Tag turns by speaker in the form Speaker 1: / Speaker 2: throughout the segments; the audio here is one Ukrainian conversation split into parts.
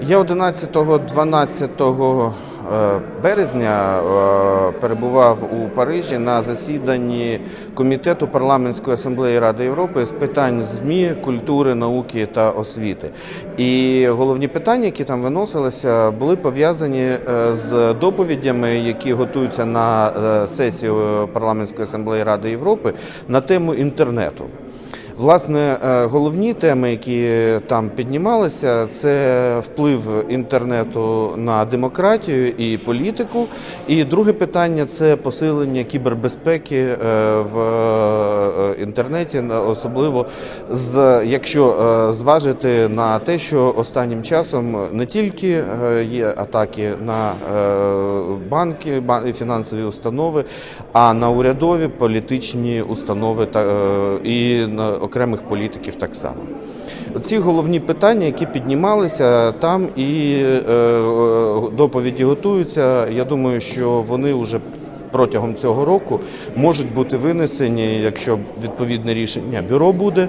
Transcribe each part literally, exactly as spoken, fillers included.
Speaker 1: Я одинадцятого-дванадцятого березня перебував у Парижі на засіданні Комітету Парламентської асамблеї Ради Європи з питань ЗМІ, культури, науки та освіти. І головні питання, які там виносилися, були пов'язані з доповідями, які готуються на сесію Парламентської асамблеї Ради Європи на тему інтернету. Власне, головні теми, які там піднімалися, це вплив інтернету на демократію і політику. І друге питання – це посилення кібербезпеки в інтернеті, особливо якщо зважити на те, що останнім часом не тільки є атаки на банки, фінансові установи, а на урядові, політичні установи і на окремих політиків так само. Ці головні питання, які піднімалися там і е, доповіді готуються, я думаю, що вони вже протягом цього року можуть бути винесені, якщо відповідне рішення бюро буде,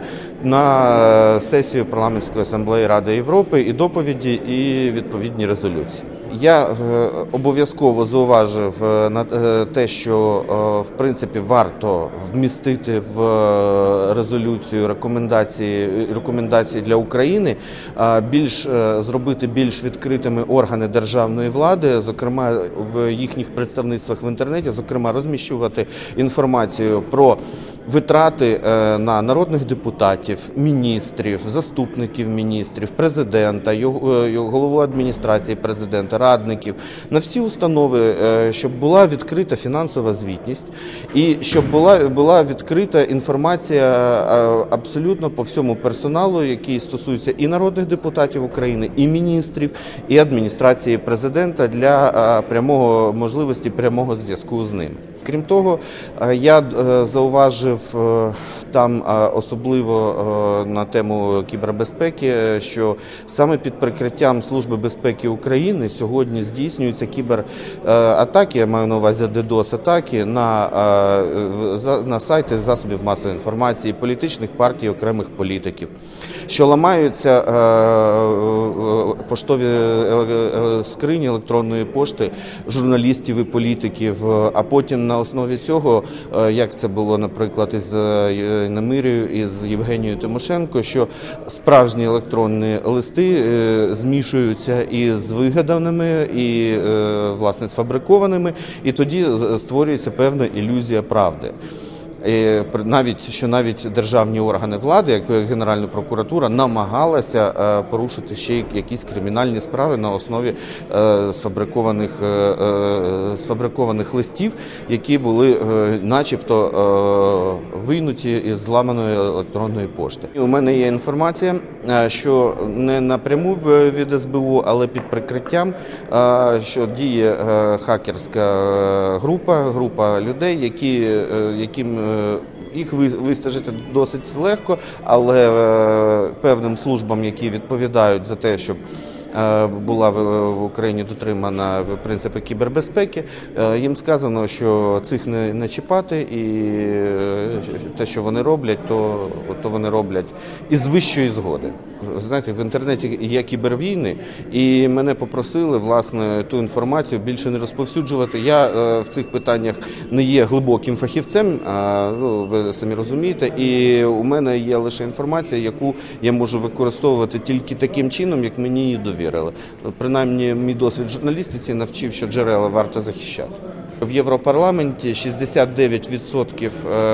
Speaker 1: на сесію Парламентської асамблеї Ради Європи, і доповіді, і відповідні резолюції. Я обов'язково зауважив на те, що в принципі варто вмістити в резолюцію рекомендації, рекомендації для України, більш зробити більш відкритими органи державної влади, зокрема в їхніх представництвах в інтернеті, зокрема розміщувати інформацію про витрати на народних депутатів, міністрів, заступників міністрів, президента, його, його голову адміністрації президента, радників, на всі установи, щоб була відкрита фінансова звітність і щоб була, була відкрита інформація абсолютно по всьому персоналу, який стосується і народних депутатів України, і міністрів, і адміністрації президента для прямого можливості прямого зв'язку з ним. Крім того, я зауважив там особливо на тему кібербезпеки, що саме під прикриттям Служби безпеки України сьогодні здійснюються кібератаки, я маю на увазі дедос-атаки, на, на сайти засобів масової інформації, політичних партій, окремих політиків, що ламаються поштові скрині електронної пошти журналістів і політиків, а потім на основі цього, як це було, наприклад, із Немирією, із Євгенією Тимошенко, що справжні електронні листи змішуються із вигаданими і, власне, сфабрикованими, і тоді створюється певна ілюзія правди. Навіть, що навіть державні органи влади, як Генеральна прокуратура, намагалася порушити ще якісь кримінальні справи на основі сфабрикованих, сфабрикованих листів, які були начебто вийнуті із зламаної електронної пошти. І у мене є інформація, що не напряму від ес бе у, але під прикриттям, що діє хакерська група, група людей, які, яким їх вистежити досить легко, але певним службам, які відповідають за те, щоб була в Україні дотримана принципи кібербезпеки, їм сказано, що цих не, не чіпати, і те, що вони роблять, то, то вони роблять із вищої згоди. Знаєте, в інтернеті є кібервійни, і мене попросили, власне, ту інформацію більше не розповсюджувати. Я в цих питаннях не є глибоким фахівцем, ну, ви самі розумієте, і у мене є лише інформація, яку я можу використовувати тільки таким чином, як мені її довірили. Принаймні, мій досвід в журналістиці навчив, що джерела варто захищати. В Європарламенті шістдесят дев'ять відсотків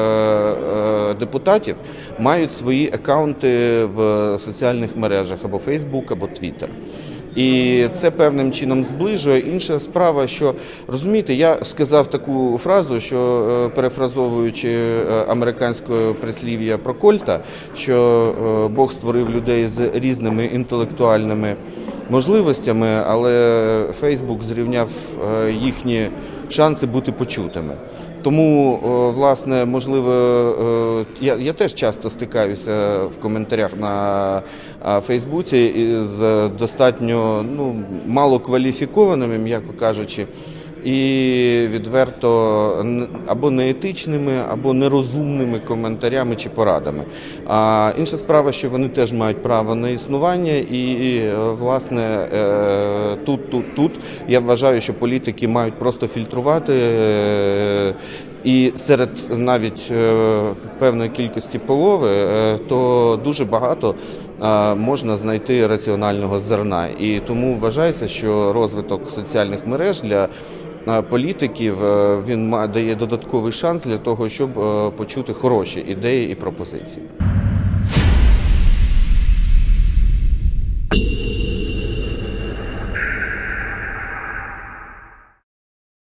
Speaker 1: депутатів мають свої акаунти в соціальних мережах або Фейсбук, або Твіттер. І це певним чином зближує. Інша справа, що, розумієте, я сказав таку фразу, що, перефразовуючи американське прислів'я про Кольта, що Бог створив людей з різними інтелектуальними можливостями, але Фейсбук зрівняв їхні шанси бути почутими. Тому, власне, можливо, я, я теж часто стикаюся в коментарях на Фейсбуці із достатньо ну, малокваліфікованими, м'яко кажучи, і відверто н- або неетичними, або нерозумними коментарями чи порадами. А інша справа, що вони теж мають право на існування, і е, власне е, тут, тут, тут я вважаю, що політики мають просто фільтрувати. е, І серед навіть е, певної кількості полови, е, то дуже багато е, можна знайти раціонального зерна. І тому вважається, що розвиток соціальних мереж для е, політиків е, він ма- дає додатковий шанс для того, щоб е, почути хороші ідеї і пропозиції.